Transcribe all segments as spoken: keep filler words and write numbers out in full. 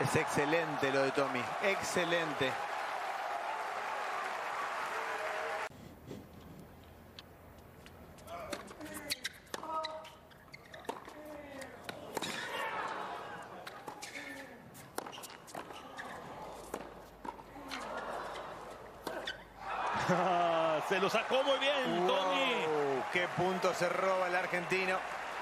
Es excelente lo de Tommy, excelente. Se lo sacó muy bien, wow, Tommy. Qué punto se roba el argentino.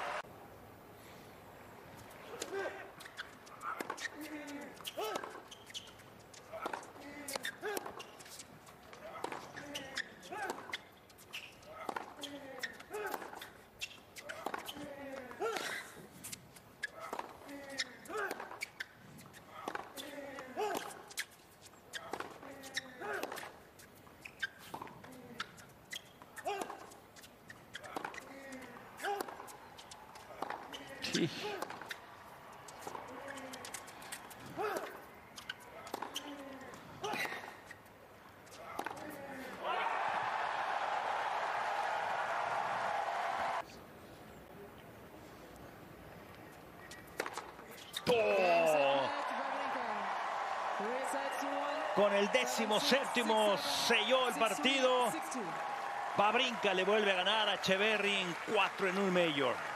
Sí. Oh. Con el décimo séptimo selló el partido. Wawrinka le vuelve a ganar a Etcheverry en cuatro en un Major.